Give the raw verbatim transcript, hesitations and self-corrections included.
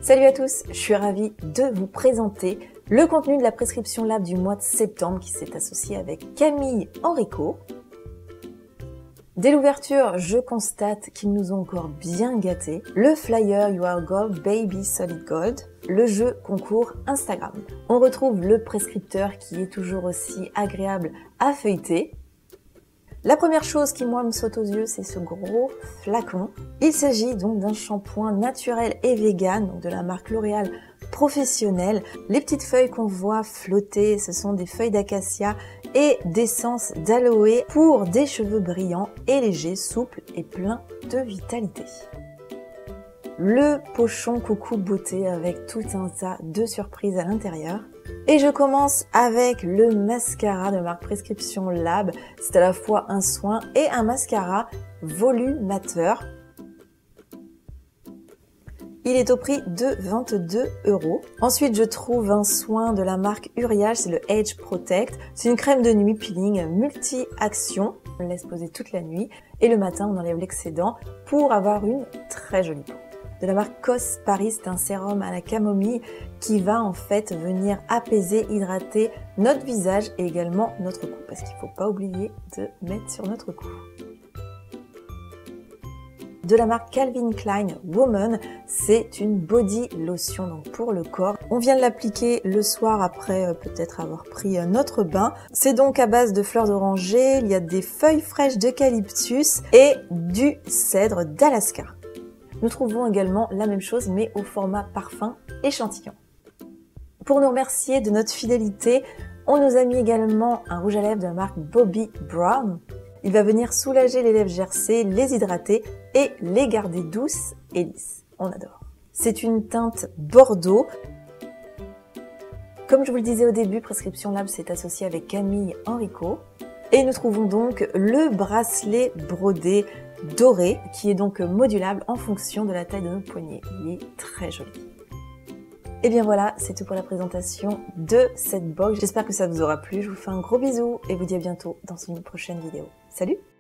Salut à tous, je suis ravie de vous présenter le contenu de la prescription lab du mois de septembre qui s'est associé avec Camille Henrico. Dès l'ouverture, je constate qu'ils nous ont encore bien gâtés. Le flyer You Are Gold Baby Solid Gold, le jeu concours Instagram. On retrouve le prescripteur qui est toujours aussi agréable à feuilleter. La première chose qui moi me saute aux yeux, c'est ce gros flacon. Il s'agit donc d'un shampoing naturel et vegan, donc de la marque L'Oréal Professionnel. Les petites feuilles qu'on voit flotter, ce sont des feuilles d'acacia et d'essence d'aloe pour des cheveux brillants et légers, souples et pleins de vitalité. Le pochon coucou beauté avec tout un tas de surprises à l'intérieur. Et je commence avec le mascara de marque Prescription Lab. C'est à la fois un soin et un mascara volumateur. Il est au prix de vingt-deux euros. Ensuite, je trouve un soin de la marque Uriage, c'est le Age Protect. C'est une crème de nuit peeling multi-action. On le laisse poser toute la nuit et le matin, on enlève l'excédent pour avoir une très jolie peau. De la marque Cos Paris, c'est un sérum à la camomille qui va en fait venir apaiser, hydrater notre visage et également notre cou, parce qu'il ne faut pas oublier de mettre sur notre cou. De la marque Calvin Klein Woman, c'est une body lotion donc pour le corps. On vient de l'appliquer le soir après euh, peut-être avoir pris euh, notre bain. C'est donc à base de fleurs d'oranger, il y a des feuilles fraîches d'eucalyptus et du cèdre d'Alaska. Nous trouvons également la même chose mais au format parfum échantillon. Pour nous remercier de notre fidélité, on nous a mis également un rouge à lèvres de la marque Bobbi Brown. Il va venir soulager les lèvres gercées, les hydrater et les garder douces et lisses. On adore. C'est une teinte Bordeaux. Comme je vous le disais au début, Prescription Lab s'est associé avec Camille Henrico. Et nous trouvons donc le bracelet brodé doré qui est donc modulable en fonction de la taille de notre poignet. Il est très joli. Et bien voilà, c'est tout pour la présentation de cette box. J'espère que ça vous aura plu. Je vous fais un gros bisou et vous dis à bientôt dans une prochaine vidéo. Salut!